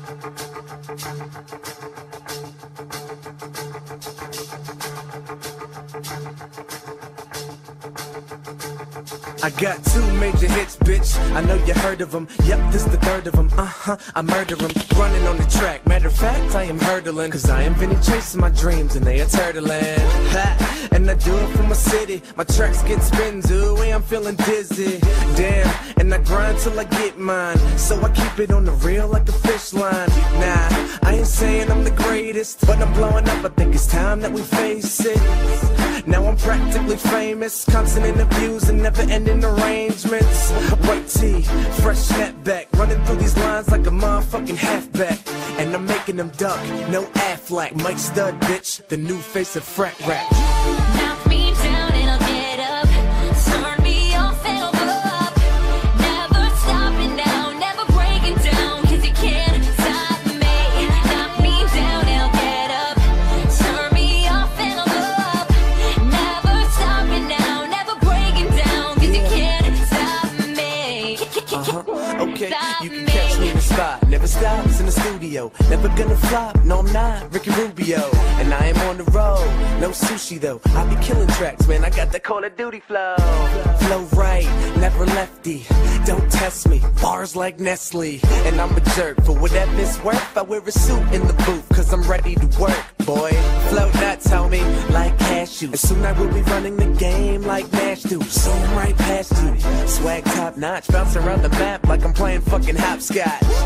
I got two major hits, bitch. I know you heard of them. Yep, this the third of them. I murder them. Running on the track. Matter of fact, I am hurdling. Cause I am Vinny chasing my dreams and they are turtling. Ha! And I do it for my city. My tracks get spins, ooh, I'm feeling dizzy. Damn, and I grind till I get mine. So I keep it on the real like a fish line. Nah, I ain't saying I'm the greatest, but I'm blowing up. I think it's time that we face it. Now I'm practically famous. Constant interviews and never ending arrangements. White tee, fresh snapback. Running through these lines like a motherfucking halfback. And I'm making them duck, no Affleck. Mike Stud, bitch, the new face of frat rap. Knock me down and I'll get up. Turn me off and I'll blow up. Never stopping now, never breaking down. Cause you can't stop me. Knock me down and I'll get up. Turn me off and I'll blow up. Never stopping now, never breaking down. Cause you can't stop me. Okay, you can catch me in the spot. Never stops in the studio. Never gonna flop, no I'm not Ricky Rubio. And I am on the road, no sushi though. I be killing tracks, man, I got that Call of Duty flow. Flow right, never lefty. Don't test me, bars like Nestle. And I'm a jerk, for whatever it's worth I wear a suit in the booth, cause I'm ready to work, boy. Flow nuts, homie, like cashews. And soon I will be running the game like Nash do. Zoom right past you, swag top notch. Bounce around the map like I'm playing fucking hopscotch.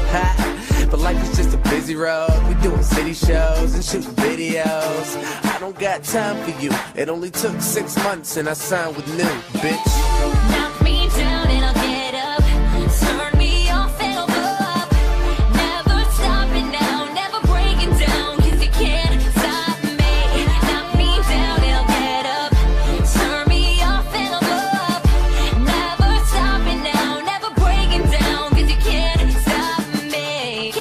Ha. But life is just a busy road. We doing city shows and shooting videos. I don't got time for you. It only took 6 months and I signed with New, bitch. Knock me down and I'll get up. Turn me off and I'll blow up. Never stopping now, never breaking down. Cause you can't stop me. Knock me down and I'll get up. Turn me off and I'll blow up. Never stopping now, never breaking down. Cause you can't stop me.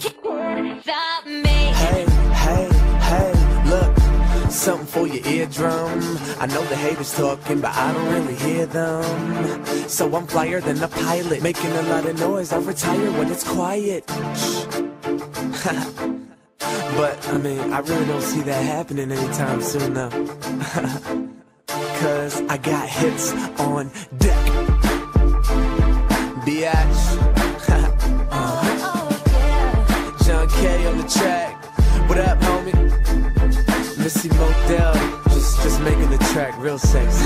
Stop me. Hey, hey, hey, look, something for your eardrum. I know the haters talking, but I don't really hear them. So I'm flyer than a pilot, making a lot of noise. I retire when it's quiet. But, I mean, I really don't see that happening anytime soon, though. Cause I got hits on deck. Biatch. John K on the track. What up, homie? Missy Modell, just making the track real sexy.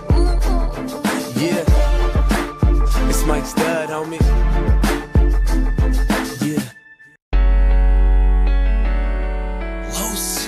Yeah, it's Mike Stud, homie. Yeah. Los.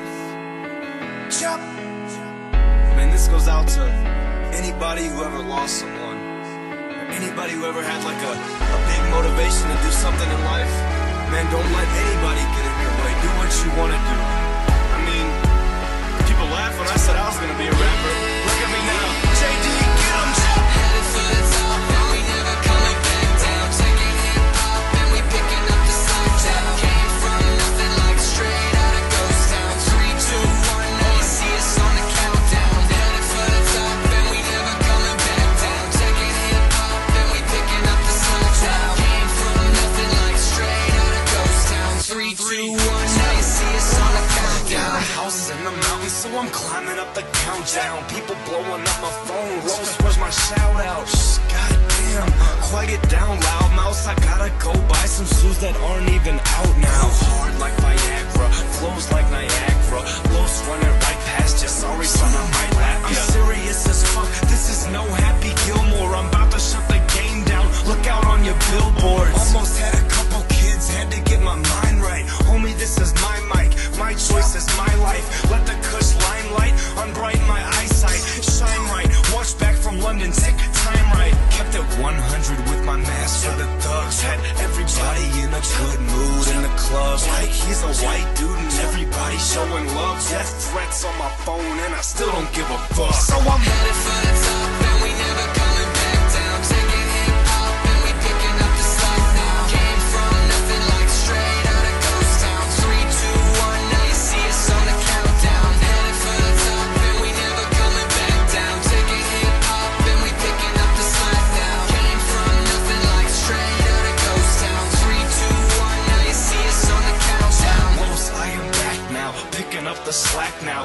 Chop. Man, this goes out to anybody who ever lost someone, or anybody who ever had like a big motivation to do something in life. Man, don't let anybody get in your way. Do what you want to do. I mean, people laugh when I said I was gonna be a rapper. Look at me now. JD, get 'em. Headed for the top, and we never coming back down. Taking hip-hop, and we picking up the slack down. Came from nothing like straight out of ghost town. 3, 2, 1, now you see us on the countdown. Headed for the top, and we never coming back down. Taking hip-hop, and we picking up the slack down. Came from nothing like straight out of ghost town. 3, 2, 1, now you see us on the countdown. My house is in the mountains, so I'm climbing up the countdown. People blowing up my phone. Rose, where's my shout out? Goddamn, quiet it down, loud mouse. I gotta go buy some shoes that aren't even out now. Hard like Viagra, flows like Niagara. Los running right past you. Sorry, son, I might laugh. I'm serious as fuck. This is no Happy Gilmore. I'm about to shut the game down. Look out on your billboards. Almost had a couple kids, had to get my mind right. Homie, this is my mic. My choice is my life. Let the Kush limelight unbrighten my eyesight. Shine right. Watch back from London. Take time right. Kept it 100 with my mask for the thugs. Had everybody in a good mood in the club. Like he's a white dude and everybody showing love. Death threats on my phone and I still don't give a fuck. So I'm Headed for the top, and we never coming back down. Taking hip-hop, and we picking up the slack now. Came from nothing like straight out of ghost town. 3, 2, 1, now you see us on the countdown. Headed for the top, and we never coming back down. Taking hip-hop, and we picking up the slack now. Came from nothing like straight out of ghost town. 3, 2, 1, now you see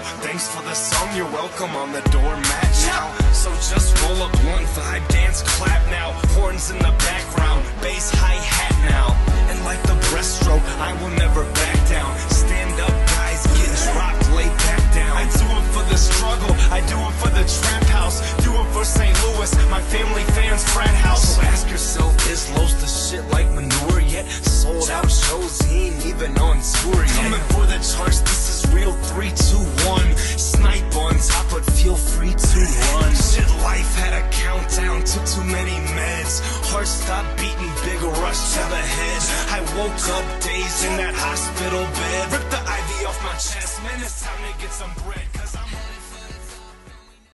now. Thanks for the song, you're welcome on the doormat now. So just roll up one vibe, dance, clap now. Horns in the background, bass, hi-hat now. And like the breaststroke, I will never back down. Stand up, guys, get dropped, lay back down. I do it for the struggle, I do it for the trap house. Do it for St. Louis, my family fans, frat house. So ask yourself, is Los the shit like manure yet? Sold out shows, he ain't even on tour yet. Coming for the charts, this is real 3, 2, 1. Snipe on top, but feel free to run. Shit, life had a countdown, took too many meds. Heart stopped beating, big rush to the head. I woke up dazed in that hospital bed. Ripped the IV off my chest, man, it's time to get some bread.